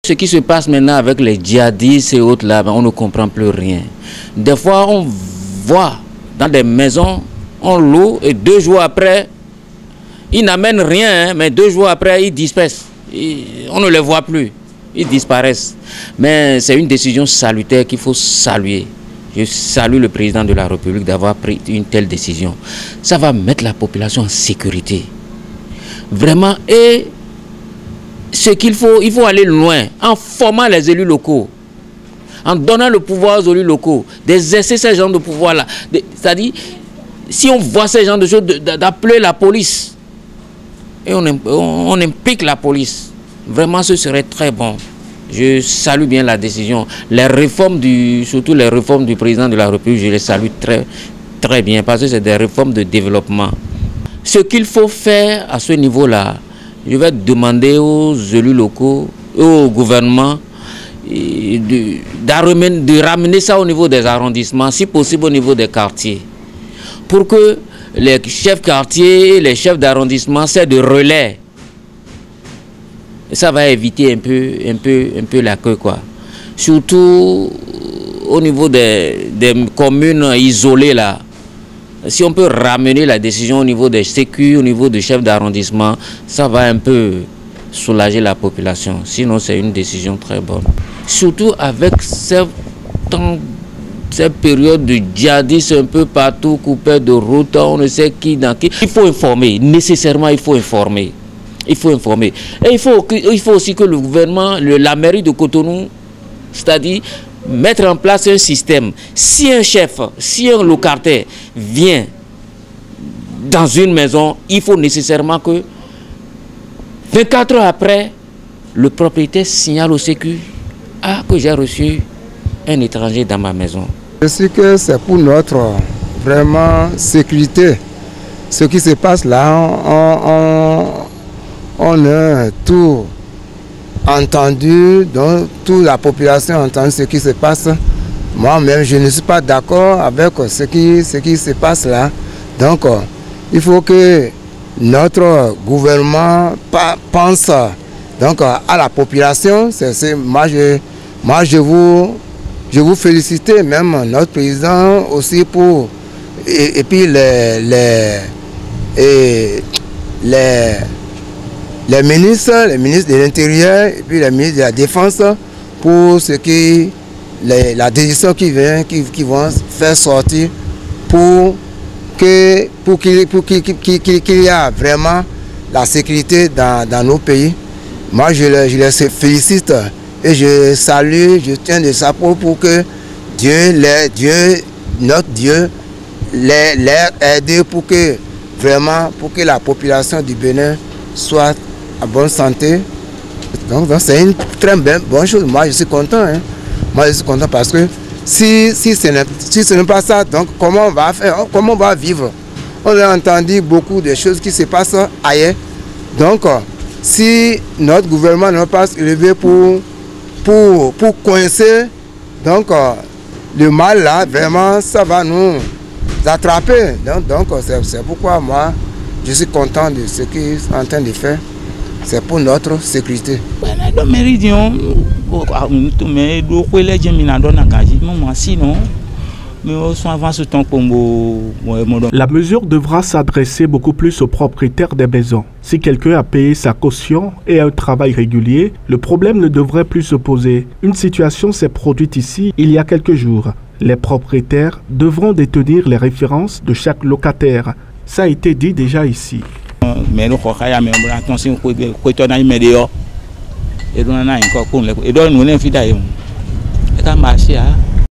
Ce qui se passe maintenant avec les djihadistes et autres là, on ne comprend plus rien. Des fois, on voit dans des maisons, on loue et 2 jours après, ils n'amènent rien, mais 2 jours après, ils disparaissent. On ne les voit plus, ils disparaissent. Mais c'est une décision salutaire qu'il faut saluer. Je salue le président de la République d'avoir pris une telle décision. Ça va mettre la population en sécurité. Vraiment, et ce qu'il faut, il faut aller loin en formant les élus locaux, en donnant le pouvoir aux élus locaux, d'exercer ce genre de pouvoir-là. C'est-à-dire, si on voit ce genre de choses, d'appeler la police, et on implique la police. Vraiment, ce serait très bon. Je salue bien la décision. Les réformes, surtout les réformes du président de la République, je les salue très bien, parce que c'est des réformes de développement. Ce qu'il faut faire à ce niveau-là, je vais demander aux élus locaux, au gouvernement, de ramener ça au niveau des arrondissements, si possible au niveau des quartiers, pour que les chefs quartiers, les chefs d'arrondissement servent de relais. Et ça va éviter un peu la queue, quoi. Surtout au niveau des communes isolées là. Si on peut ramener la décision au niveau des sécu, au niveau des chefs d'arrondissement, ça va un peu soulager la population. Sinon, c'est une décision très bonne. Surtout avec cette période de djihadistes un peu partout, coupés de route, on ne sait qui dans qui. Il faut informer, nécessairement il faut informer. Il faut informer. Et il faut aussi que le gouvernement, la mairie de Cotonou, c'est-à-dire mettre en place un système. Si un chef, si un locataire vient dans une maison, il faut nécessairement que 24 heures après, le propriétaire signale au sécu que j'ai reçu un étranger dans ma maison. Je sais que c'est pour notre vraiment sécurité. Ce qui se passe là, on a tout entendu, donc toute la population a entendu ce qui se passe. Moi-même, je ne suis pas d'accord avec ce qui se passe là. Donc, il faut que notre gouvernement pense donc, à la population. Moi, je vous félicite, même notre président aussi pour... Et puis les ministres de l'Intérieur et puis les ministres de la Défense pour la décision qui vont faire sortir pour qu'il y ait vraiment la sécurité dans nos pays. Moi, je les félicite et je salue, je tiens de ça pour que notre Dieu, les aide pour que la population du Bénin soit en bonne santé. Donc c'est une très bonne chose. Moi je suis content. Hein. Moi je suis content parce que si ce n'est pas ça, donc comment on va faire, comment on va vivre? On a entendu beaucoup de choses qui se passent ailleurs. Donc si notre gouvernement n'a pas élevé pour coincer, donc le mal là, vraiment ça va nous attraper. Donc c'est pourquoi moi je suis content de ce qu'ils sont en train de faire. C'est pour notre sécurité. La mesure devra s'adresser beaucoup plus aux propriétaires des maisons. Si quelqu'un a payé sa caution et a un travail régulier, le problème ne devrait plus se poser. Une situation s'est produite ici il y a quelques jours. Les propriétaires devront détenir les références de chaque locataire. Ça a été dit déjà ici. Mais nous attention que